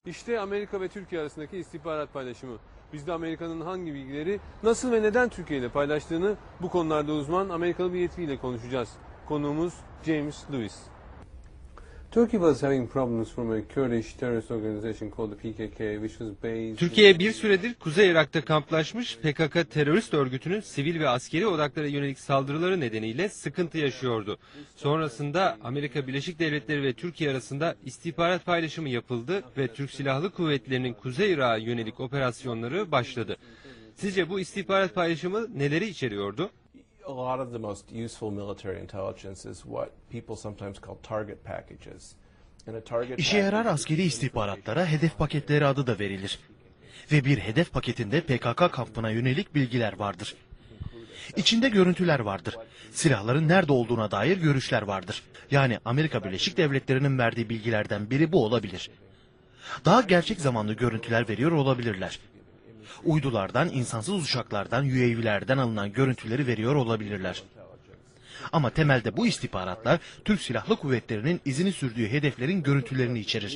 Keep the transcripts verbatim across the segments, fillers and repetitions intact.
İşte Amerika ve Türkiye arasındaki istihbarat paylaşımı. Biz de Amerika'nın hangi bilgileri nasıl ve neden Türkiye ile paylaştığını bu konularda uzman Amerikalı bir yetkiliyle konuşacağız. Konuğumuz James Lewis. Turkey was having problems from a Kurdish terrorist organization called the P K K, which was based... Türkiye bir süredir Kuzey Irak'ta kamplaşmış P K K terörist örgütünün sivil ve askeri odaklara yönelik saldırıları nedeniyle sıkıntı yaşıyordu. Sonrasında Amerika Birleşik Devletleri ve Türkiye arasında istihbarat paylaşımı yapıldı ve Türk Silahlı Kuvvetleri'nin Kuzey Irak'a yönelik operasyonları başladı. Sizce bu istihbarat paylaşımı neleri içeriyordu? A lot of the most useful military intelligence is what people sometimes call target packages. And a target İşe yarar askeri istihbaratlara hedef paketleri adı da verilir. Ve bir hedef paketinde P K K kampına yönelik bilgiler vardır. İçinde görüntüler vardır. Silahların nerede olduğuna dair görüşler vardır. Yani Amerika Birleşik Devletleri'nin verdiği bilgilerden biri bu olabilir. Daha gerçek zamanlı görüntüler veriyor olabilirler. Uydulardan, insansız uçaklardan, U A V'lerden alınan görüntüleri veriyor olabilirler. Ama temelde bu istihbaratlar Türk Silahlı Kuvvetleri'nin izini sürdüğü hedeflerin görüntülerini içerir.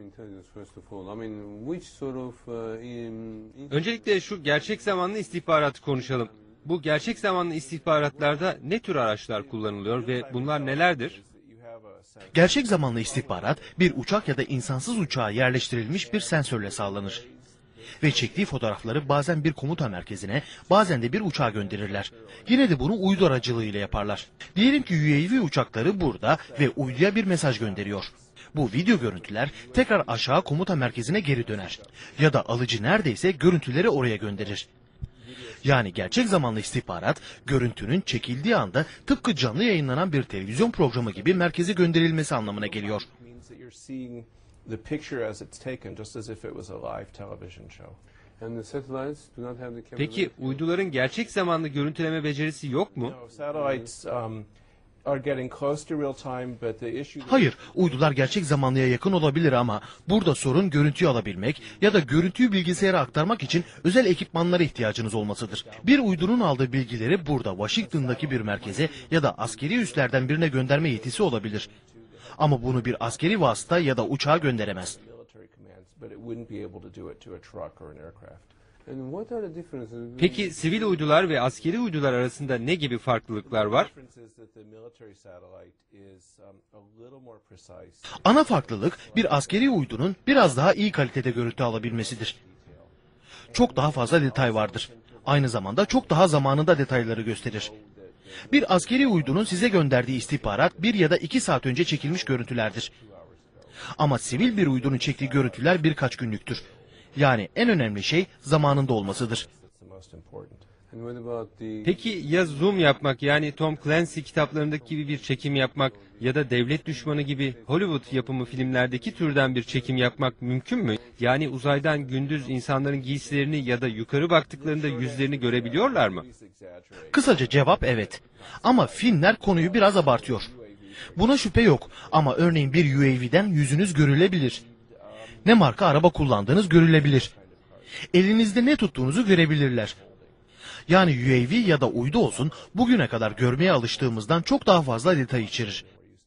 Öncelikle şu gerçek zamanlı istihbaratı konuşalım. Bu gerçek zamanlı istihbaratlarda ne tür araçlar kullanılıyor ve bunlar nelerdir? Gerçek zamanlı istihbarat bir uçak ya da insansız uçağa yerleştirilmiş bir sensörle sağlanır. Ve çektiği fotoğrafları bazen bir komuta merkezine, bazen de bir uçağa gönderirler. Yine de bunu uydu aracılığıyla yaparlar. Diyelim ki U A V uçakları burada ve uyduya bir mesaj gönderiyor. Bu video görüntüler tekrar aşağı komuta merkezine geri döner. Ya da alıcı neredeyse görüntüleri oraya gönderir. Yani gerçek zamanlı istihbarat, görüntünün çekildiği anda tıpkı canlı yayınlanan bir televizyon programı gibi merkeze gönderilmesi anlamına geliyor. The picture as it's taken, just as if it was a live television show. And the satellites do not have the Peki uyduların gerçek zamanlı görüntüleme becerisi yok mu? No, satellites um, are getting close to real time, but the issue... Hayır, uydular gerçek zamanlıya yakın olabilir ama burada sorun görüntüyü alabilmek ya da görüntüyü bilgisayara aktarmak için özel ekipmanlara ihtiyacınız olmasıdır. Bir uydunun aldığı bilgileri burada Washington'daki bir merkeze ya da askeri üslerden birine gönderme yetisi olabilir. Ama bunu bir askeri vasıta ya da uçağa gönderemez. Peki sivil uydular ve askeri uydular arasında ne gibi farklılıklar var? Ana farklılık bir askeri uydunun biraz daha iyi kalitede görüntü alabilmesidir. Çok daha fazla detay vardır. Aynı zamanda çok daha zamanında detayları gösterir. Bir askeri uydunun size gönderdiği istihbarat bir ya da iki saat önce çekilmiş görüntülerdir. Ama sivil bir uydunun çektiği görüntüler birkaç günlüktür. Yani en önemli şey zamanında olmasıdır. Peki ya zoom yapmak, yani Tom Clancy kitaplarındaki gibi bir çekim yapmak ya da Devlet Düşmanı gibi Hollywood yapımı filmlerdeki türden bir çekim yapmak mümkün mü? Yani uzaydan gündüz insanların giysilerini ya da yukarı baktıklarında yüzlerini görebiliyorlar mı? Kısaca cevap evet. Ama filmler konuyu biraz abartıyor. Buna şüphe yok ama örneğin bir U A V'den yüzünüz görülebilir. Ne marka araba kullandığınız görülebilir. Elinizde ne tuttuğunuzu görebilirler. Yani U A V ya da uydu olsun bugüne kadar görmeye alıştığımızdan çok daha fazla detay içerir.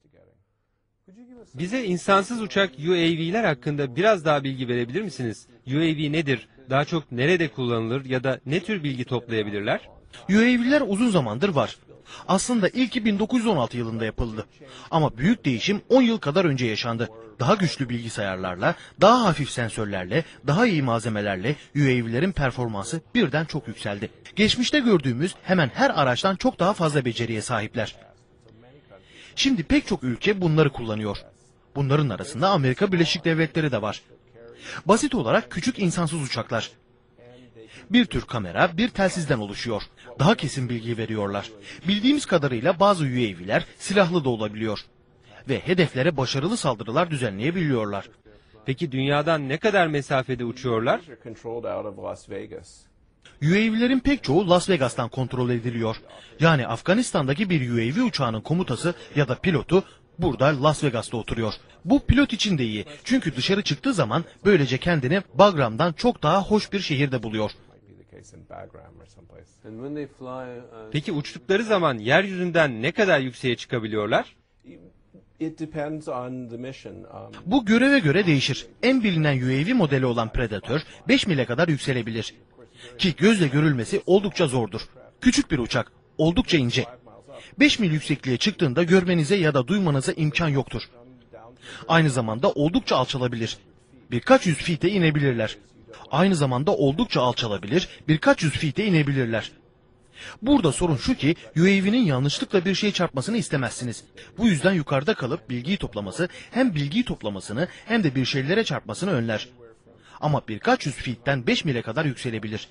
Bize insansız uçak U A V'ler hakkında biraz daha bilgi verebilir misiniz? U A V nedir? Daha çok nerede kullanılır ya da ne tür bilgi toplayabilirler? U A V'ler uzun zamandır var. Aslında ilki bin dokuz yüz on altı yılında yapıldı. Ama büyük değişim on yıl kadar önce yaşandı. Daha güçlü bilgisayarlarla, daha hafif sensörlerle, daha iyi malzemelerle U A V'lerin performansı birden çok yükseldi. Geçmişte gördüğümüz hemen her araçtan çok daha fazla beceriye sahipler. Şimdi pek çok ülke bunları kullanıyor. Bunların arasında Amerika Birleşik Devletleri de var. Basit olarak küçük insansız uçaklar. Bir tür kamera, bir telsizden oluşuyor. Daha kesin bilgi veriyorlar. Bildiğimiz kadarıyla bazı U A V'ler silahlı da olabiliyor. Ve hedeflere başarılı saldırılar düzenleyebiliyorlar. Peki dünyadan ne kadar mesafede uçuyorlar? U A V'lerin pek çoğu Las Vegas'tan kontrol ediliyor. Yani Afganistan'daki bir U A V uçağının komutası ya da pilotu burada Las Vegas'ta oturuyor. Bu pilot için de iyi. Çünkü dışarı çıktığı zaman böylece kendini Bagram'dan çok daha hoş bir şehirde buluyor. Peki uçtukları zaman yeryüzünden ne kadar yükseğe çıkabiliyorlar? It depends on the mission. Um, Bu göreve göre değişir. En bilinen U A V modeli olan Predator beş mile kadar yükselebilir. Ki gözle görülmesi oldukça zordur. Küçük bir uçak, oldukça ince. beş mil yüksekliğe çıktığında görmenize ya da duymanıza imkan yoktur. Aynı zamanda oldukça alçalabilir. Birkaç yüz feet'e inebilirler. Aynı zamanda oldukça alçalabilir, birkaç yüz feet'e inebilirler. Burada sorun şu ki U A V'nin yanlışlıkla bir şey çarpmasını istemezsiniz. Bu yüzden yukarıda kalıp bilgiyi toplaması hem bilgiyi toplamasını hem de bir şeylere çarpmasını önler. Ama birkaç yüz feet'ten beş mile kadar yükselebilir.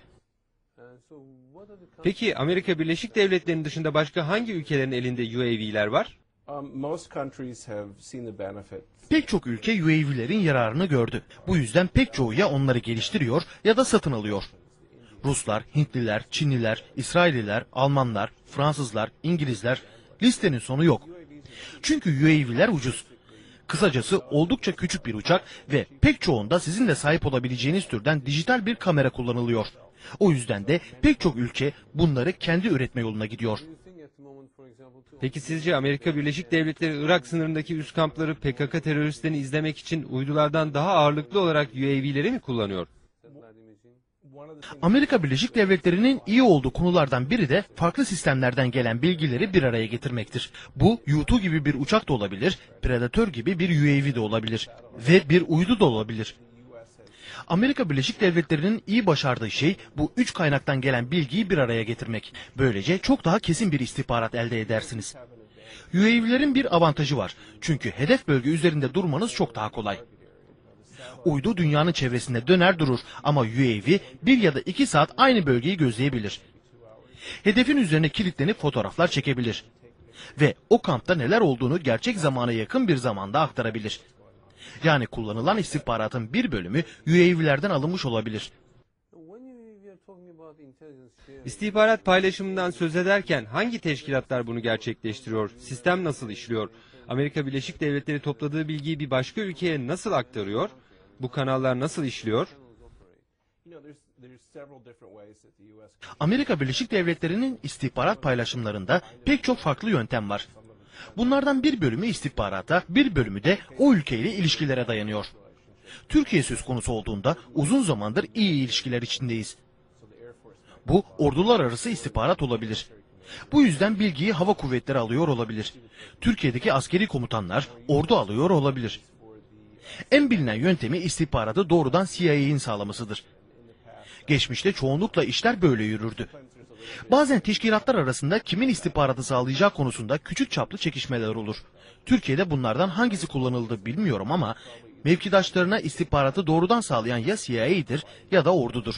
Peki Amerika Birleşik Devletleri'nin dışında başka hangi ülkelerin elinde U A V'ler var? um, most countries have seen the benefit. Pek çok ülke U A V'lerin yararını gördü. Bu yüzden pek çoğu ya onları geliştiriyor ya da satın alıyor. Ruslar, Hintliler, Çinliler, İsrailliler, Almanlar, Fransızlar, İngilizler, listenin sonu yok. Çünkü U A V'ler ucuz. Kısacası oldukça küçük bir uçak ve pek çoğunda sizin de sahip olabileceğiniz türden dijital bir kamera kullanılıyor. O yüzden de pek çok ülke bunları kendi üretme yoluna gidiyor. Peki sizce Amerika Birleşik Devletleri Irak sınırındaki üst kampları P K K teröristlerini izlemek için uydulardan daha ağırlıklı olarak U A V'leri mi kullanıyor? Amerika Birleşik Devletleri'nin iyi olduğu konulardan biri de farklı sistemlerden gelen bilgileri bir araya getirmektir. Bu U iki gibi bir uçak da olabilir, Predator gibi bir U A V de olabilir ve bir uydu da olabilir. Amerika Birleşik Devletleri'nin iyi başardığı şey bu üç kaynaktan gelen bilgiyi bir araya getirmek. Böylece çok daha kesin bir istihbarat elde edersiniz. U A V'lerin bir avantajı var. Çünkü hedef bölge üzerinde durmanız çok daha kolay. Uydu dünyanın çevresinde döner durur ama U A V bir ya da iki saat aynı bölgeyi gözleyebilir. Hedefin üzerine kilitlenip fotoğraflar çekebilir. Ve o kampta neler olduğunu gerçek zamana yakın bir zamanda aktarabilir. Yani kullanılan istihbaratın bir bölümü U A V'lerden alınmış olabilir. İstihbarat paylaşımından söz ederken hangi teşkilatlar bunu gerçekleştiriyor? Sistem nasıl işliyor? Amerika Birleşik Devletleri topladığı bilgiyi bir başka ülkeye nasıl aktarıyor? Bu kanallar nasıl işliyor? Amerika Birleşik Devletleri'nin istihbarat paylaşımlarında pek çok farklı yöntem var. Bunlardan bir bölümü istihbarata, bir bölümü de o ülkeyle ilişkilere dayanıyor. Türkiye söz konusu olduğunda uzun zamandır iyi ilişkiler içindeyiz. Bu ordular arası istihbarat olabilir. Bu yüzden bilgiyi hava kuvvetleri alıyor olabilir. Türkiye'deki askeri komutanlar ordu alıyor olabilir. En bilinen yöntemi istihbaratı doğrudan C I A'nin sağlamasıdır. Geçmişte çoğunlukla işler böyle yürürdü. Bazen teşkilatlar arasında kimin istihbaratı sağlayacağı konusunda küçük çaplı çekişmeler olur. Türkiye'de bunlardan hangisi kullanıldı bilmiyorum ama mevkidaşlarına istihbaratı doğrudan sağlayan ya C I A'dir ya da ordudur.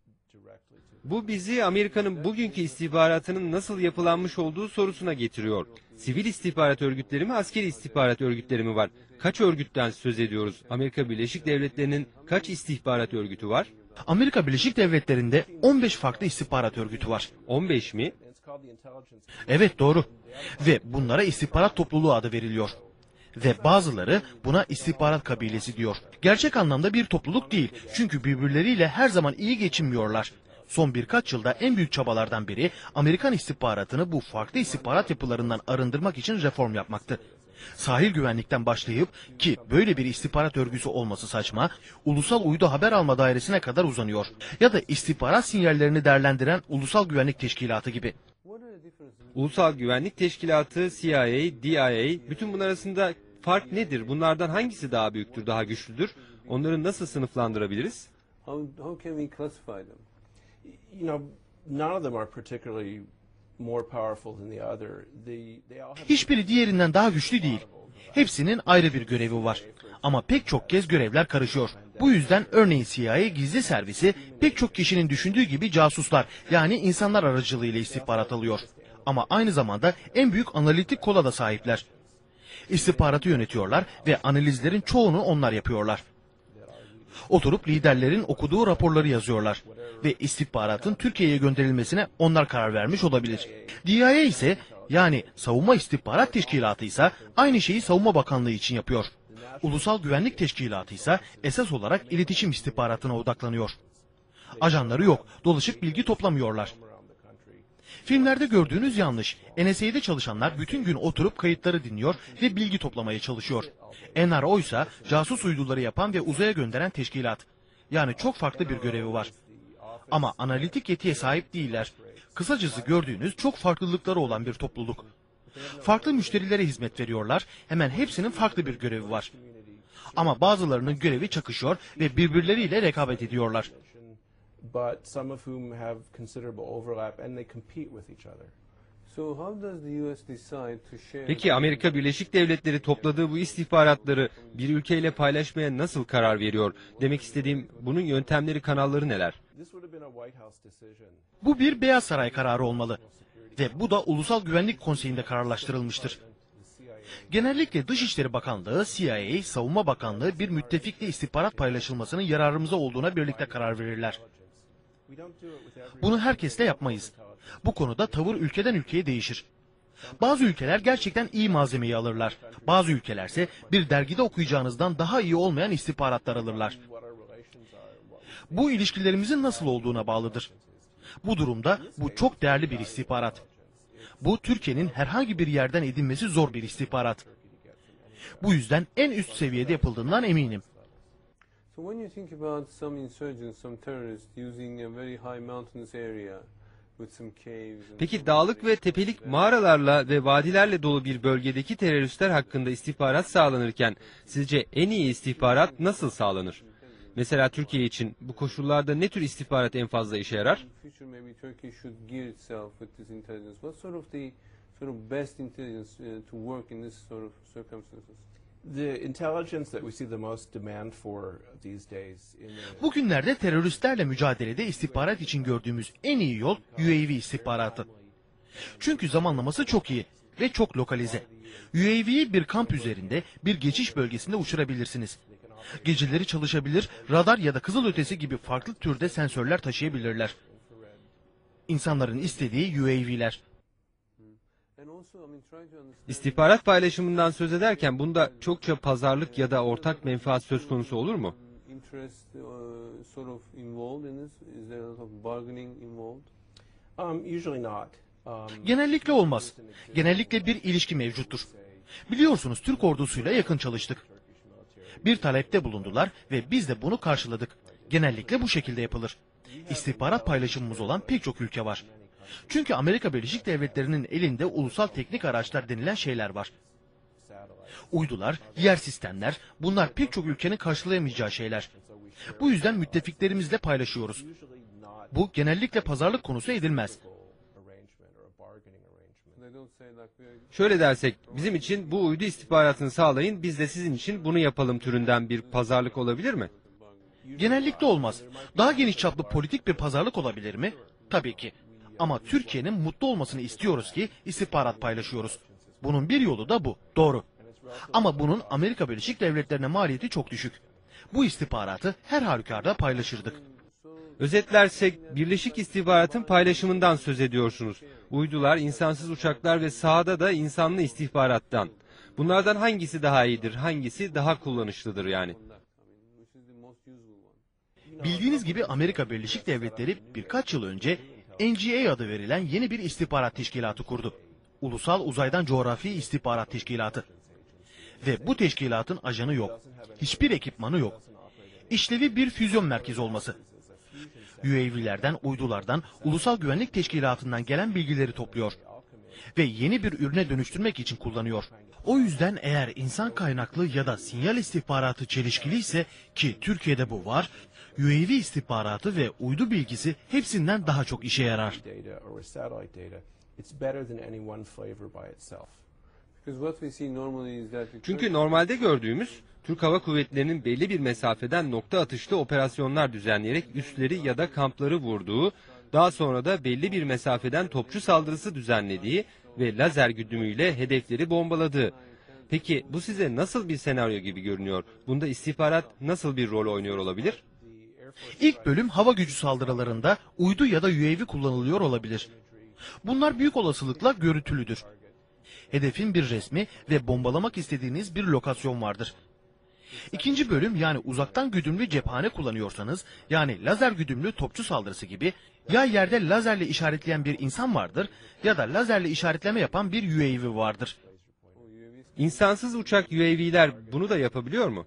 Bu bizi Amerika'nın bugünkü istihbaratının nasıl yapılanmış olduğu sorusuna getiriyor. Sivil istihbarat örgütleri mi, askeri istihbarat örgütleri mi var? Kaç örgütten söz ediyoruz? Amerika Birleşik Devletleri'nin kaç istihbarat örgütü var? Amerika Birleşik Devletleri'nde on beş farklı istihbarat örgütü var. on beş mi? Evet, doğru. Ve bunlara istihbarat topluluğu adı veriliyor. Ve bazıları buna istihbarat kabilesi diyor. Gerçek anlamda bir topluluk değil. Çünkü birbirleriyle her zaman iyi geçinmiyorlar. Son birkaç yılda en büyük çabalardan biri Amerikan istihbaratını bu farklı istihbarat yapılarından arındırmak için reform yapmaktı. Sahil güvenlikten başlayıp ki böyle bir istihbarat örgüsü olması saçma, Ulusal Uydu Haber Alma Dairesi'ne kadar uzanıyor. Ya da istihbarat sinyallerini değerlendiren Ulusal Güvenlik Teşkilatı gibi. Ulusal Güvenlik Teşkilatı, C I A, D I A, bütün bunlar arasında fark nedir? Bunlardan hangisi daha büyüktür, daha güçlüdür? Onları nasıl sınıflandırabiliriz? How, how can we classify them? You know, none of them are particularly more powerful than the other. They, they all have... Hiçbiri diğerinden daha güçlü değil. Hepsinin ayrı bir görevi var. Ama pek çok kez görevler karışıyor. Bu yüzden örneğin C I A gizli servisi pek çok kişinin düşündüğü gibi casuslar yani insanlar aracılığıyla istihbarat alıyor. Ama aynı zamanda en büyük analitik kola da sahipler. İstihbaratı yönetiyorlar ve analizlerin çoğunu onlar yapıyorlar. Oturup liderlerin okuduğu raporları yazıyorlar ve istihbaratın Türkiye'ye gönderilmesine onlar karar vermiş olabilir. D I A ise yani Savunma İstihbarat Teşkilatı ise aynı şeyi Savunma Bakanlığı için yapıyor. Ulusal Güvenlik Teşkilatı ise esas olarak iletişim istihbaratına odaklanıyor. Ajanları yok, dolaşıp bilgi toplamıyorlar. Filmlerde gördüğünüz yanlış. N S A'de çalışanlar bütün gün oturup kayıtları dinliyor ve bilgi toplamaya çalışıyor. N R O ise casus uyduları yapan ve uzaya gönderen teşkilat. Yani çok farklı bir görevi var. Ama analitik yetiye sahip değiller. Kısacası gördüğünüz çok farklılıkları olan bir topluluk. Farklı müşterilere hizmet veriyorlar, hemen hepsinin farklı bir görevi var. Ama bazılarının görevi çakışıyor ve birbirleriyle rekabet ediyorlar. But some of whom have considerable overlap and they compete with each other. So how does the U S decide to share? Peki Amerika Birleşik Devletleri topladığı bu istihbaratları bir ülkeyle paylaşmaya nasıl karar veriyor? Demek istediğim bunun yöntemleri, kanalları neler? This would have been a White House decision. Bu bir Beyaz Saray kararı olmalı. Ve bu da Ulusal Güvenlik Konseyi'nde kararlaştırılmıştır. Genellikle Dışişleri Bakanlığı, C I A, Savunma Bakanlığı bir müttefikle istihbarat paylaşılmasının yararımıza olduğuna birlikte karar verirler. Bunu herkesle yapmayız. Bu konuda tavır ülkeden ülkeye değişir. Bazı ülkeler gerçekten iyi malzemeyi alırlar. Bazı ülkelerse bir dergide okuyacağınızdan daha iyi olmayan istihbaratlar alırlar. Bu ilişkilerimizin nasıl olduğuna bağlıdır. Bu durumda bu çok değerli bir istihbarat. Bu Türkiye'nin herhangi bir yerden edinmesi zor bir istihbarat. Bu yüzden en üst seviyede yapıldığından eminim. So when you think about some insurgents, some terrorists using a very high mountainous area with some caves and Peki dağlık ve tepelik mağaralarla ve vadilerle dolu bir bölgedeki teröristler hakkında istihbarat sağlanırken sizce en iyi istihbarat nasıl sağlanır? Mesela Türkiye için bu koşullarda ne tür istihbarat en fazla işe yarar? in the future maybe Turkey should gear itself with this intelligence. What sort of the sort of best intelligence uh, to work in this sort of circumstances? The intelligence that we see the most demand for these days in the Bugünlerde teröristlerle mücadelede istihbarat için gördüğümüz en iyi yol U A V istihbaratı. Çünkü zamanlaması çok iyi ve çok lokalize. U A V'yi bir kamp üzerinde, bir geçiş bölgesinde uçurabilirsiniz. Geceleri çalışabilir, radar ya da kızılötesi gibi farklı türde sensörler taşıyabilirler. İnsanların istediği U A V'ler. And also, I mean, try to understand İstihbarat paylaşımından söz ederken bunda çokça pazarlık ya da ortak menfaat söz konusu olur mu? interest uh, sort of involved in this. Is there a lot of bargaining involved? um, usually not. Um, Genellikle olmaz. Genellikle bir ilişki mevcuttur. Biliyorsunuz Türk ordusuyla yakın çalıştık. Bir talepte bulundular ve biz de bunu karşıladık. Genellikle bu şekilde yapılır. İstihbarat paylaşımımız olan pek çok ülke var. Çünkü Amerika Birleşik Devletleri'nin elinde ulusal teknik araçlar denilen şeyler var. Uydular, yer sistemler, bunlar pek çok ülkenin karşılayamayacağı şeyler. Bu yüzden müttefiklerimizle paylaşıyoruz. Bu genellikle pazarlık konusu edilmez. arrangement or a bargaining arrangement. They don't say like we are Şöyle dersek, bizim için bu uydu istihbaratını sağlayın, biz de sizin için bunu yapalım türünden bir pazarlık olabilir mi? Genellikle olmaz. Daha geniş çaplı politik bir pazarlık olabilir mi? Tabii ki. Ama Türkiye'nin mutlu olmasını istiyoruz ki istihbarat paylaşıyoruz. Bunun bir yolu da bu. Doğru. Ama bunun Amerika Birleşik Devletleri'ne maliyeti çok düşük. Bu istihbaratı her halükarda paylaşırdık. Özetlersek, birleşik istihbaratın paylaşımından söz ediyorsunuz. Uydular, insansız uçaklar ve sahada da insanlı istihbarattan. Bunlardan hangisi daha iyidir, hangisi daha kullanışlıdır yani? which is the most useful one? Bildiğiniz gibi Amerika Birleşik Devletleri birkaç yıl önce N G A adı verilen yeni bir istihbarat teşkilatı kurdu. Ulusal Uzaydan Coğrafi İstihbarat Teşkilatı. Ve bu teşkilatın ajanı yok. Hiçbir ekipmanı yok. İşlevi bir füzyon merkezi olması. U A V'lerden, uydulardan, Ulusal Güvenlik Teşkilatı'ndan gelen bilgileri topluyor. Ve yeni bir ürüne dönüştürmek için kullanıyor. O yüzden eğer insan kaynaklı ya da sinyal istihbaratı çelişkili ise, ki Türkiye'de bu var, U A V istihbaratı ve uydu bilgisi hepsinden daha çok işe yarar. Data or with satellite data, it's better than any one flavor by itself. Because what we see normally is that the Çünkü normalde gördüğümüz, Türk Hava Kuvvetleri'nin belli bir mesafeden nokta atışlı operasyonlar düzenleyerek üsleri ya da kampları vurduğu, daha sonra da belli bir mesafeden topçu saldırısı düzenlediği ve lazer güdümüyle hedefleri bombaladığı. Peki bu size nasıl bir senaryo gibi görünüyor? Bunda istihbarat nasıl bir rol oynuyor olabilir? İlk bölüm hava gücü saldırılarında uydu ya da U A V kullanılıyor olabilir. Bunlar büyük olasılıkla görüntülüdür. Hedefin bir resmi ve bombalamak istediğiniz bir lokasyon vardır. İkinci bölüm yani uzaktan güdümlü cephane kullanıyorsanız, yani lazer güdümlü topçu saldırısı gibi, ya yerde lazerle işaretleyen bir insan vardır ya da lazerle işaretleme yapan bir U A V vardır. İnsansız uçak U A V'ler bunu da yapabiliyor mu?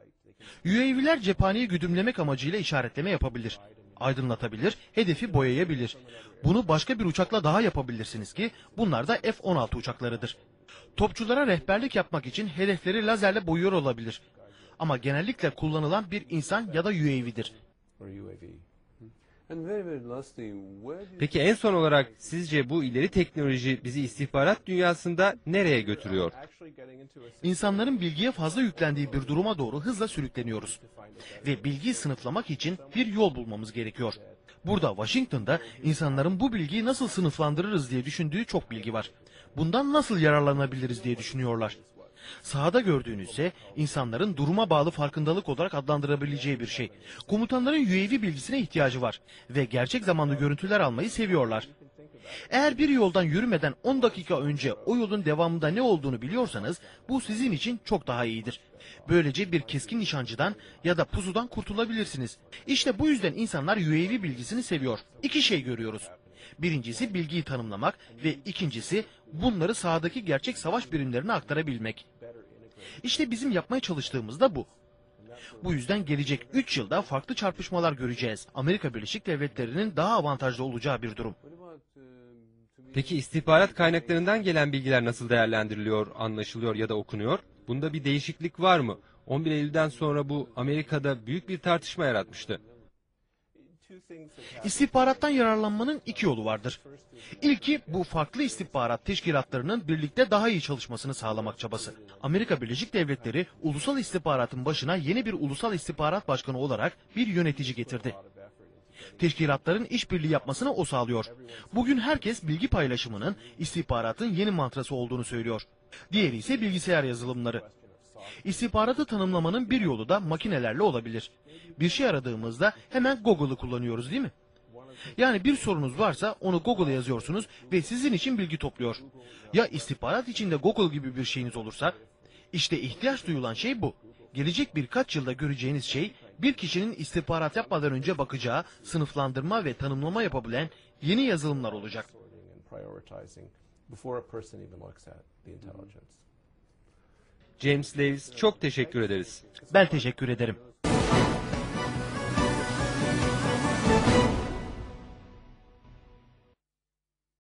U A V'ler cephaneyi güdümlemek amacıyla işaretleme yapabilir, aydınlatabilir, hedefi boyayabilir. Bunu başka bir uçakla daha yapabilirsiniz ki bunlar da F on altı uçaklarıdır. Topçulara rehberlik yapmak için hedefleri lazerle boyuyor olabilir. Ama genellikle kullanılan bir insan ya da U A V'dir. or U A V. And very, very lastly, where do you Peki en son olarak sizce bu ileri teknoloji bizi istihbarat dünyasında nereye götürüyor? Actually getting into a İnsanların bilgiye fazla yüklendiği bir duruma doğru hızla sürükleniyoruz. Ve bilgiyi sınıflamak için bir yol bulmamız gerekiyor. Burada Washington'da insanların bu bilgiyi nasıl sınıflandırırız diye düşündüğü çok bilgi var. Bundan nasıl yararlanabiliriz diye düşünüyorlar. Sahada gördüğünüzse insanların duruma bağlı farkındalık olarak adlandırabileceği bir şey. Komutanların U A V bilgisine ihtiyacı var ve gerçek zamanlı görüntüler almayı seviyorlar. Eğer bir yoldan yürümeden on dakika önce o yolun devamında ne olduğunu biliyorsanız bu sizin için çok daha iyidir. Böylece bir keskin nişancıdan ya da pusudan kurtulabilirsiniz. İşte bu yüzden insanlar U A V bilgisini seviyor. İki şey görüyoruz. Birincisi bilgiyi tanımlamak ve ikincisi bunları sahadaki gerçek savaş birimlerine aktarabilmek. İşte bizim yapmaya çalıştığımız da bu. Bu yüzden gelecek üç yılda farklı çarpışmalar göreceğiz. Amerika Birleşik Devletleri'nin daha avantajlı olacağı bir durum. what about uh, to be Peki istihbarat kaynaklarından gelen bilgiler nasıl değerlendiriliyor, anlaşılıyor ya da okunuyor? Bunda bir değişiklik var mı? on bir Eylül'den sonra bu Amerika'da büyük bir tartışma yaratmıştı. two things that happen. İstihbarattan yararlanmanın iki yolu vardır. İlki bu farklı istihbarat teşkilatlarının birlikte daha iyi çalışmasını sağlamak çabası. Amerika Birleşik Devletleri ulusal istihbaratın başına yeni bir ulusal istihbarat başkanı olarak bir yönetici getirdi. Teşkilatların işbirliği yapmasını o sağlıyor. Bugün herkes bilgi paylaşımının istihbaratın yeni mantrası olduğunu söylüyor. Diğeri ise bilgisayar yazılımları. İstihbaratı tanımlamanın bir yolu da makinelerle olabilir. Bir şey aradığımızda hemen Google'ı kullanıyoruz değil mi? Yani bir sorunuz varsa onu Google'a yazıyorsunuz ve sizin için bilgi topluyor. Ya istihbarat içinde Google gibi bir şeyiniz olursa? İşte ihtiyaç duyulan şey bu. Gelecek birkaç yılda göreceğiniz şey bir kişinin istihbarat yapmadan önce bakacağı, sınıflandırma ve tanımlama yapabilen yeni yazılımlar olacak. Sorting and prioritizing before a person even looks at the intelligence. James Lewis, çok teşekkür ederiz. Ben teşekkür ederim.